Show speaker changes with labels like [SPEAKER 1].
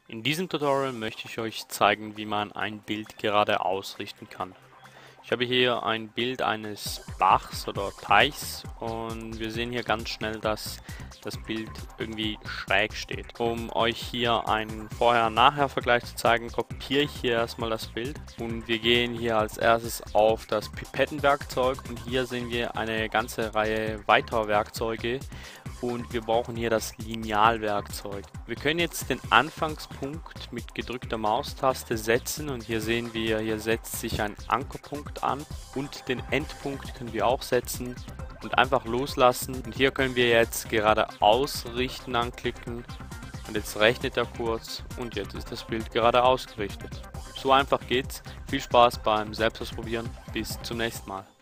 [SPEAKER 1] In diesem Tutorial möchte ich euch zeigen, wie man ein Bild gerade ausrichten kann. Ich habe hier ein Bild eines Bachs oder Teichs und wir sehen hier ganz schnell, dass das Bild irgendwie schräg steht. Um euch hier einen Vorher-Nachher-Vergleich zu zeigen, kopiere ich hier erstmal das Bild und wir gehen hier als erstes auf das Pipettenwerkzeug und hier sehen wir eine ganze Reihe weiterer Werkzeuge und wir brauchen hier das Linealwerkzeug. Wir können jetzt den Anfangspunkt mit gedrückter Maustaste setzen und hier sehen wir, hier setzt sich ein Ankerpunkt an und den Endpunkt können wir auch setzen und einfach loslassen. Und hier können wir jetzt gerade ausrichten anklicken und jetzt rechnet er kurz und jetzt ist das Bild gerade ausgerichtet. So einfach geht's. Viel Spaß beim Selbstausprobieren. Bis zum nächsten Mal.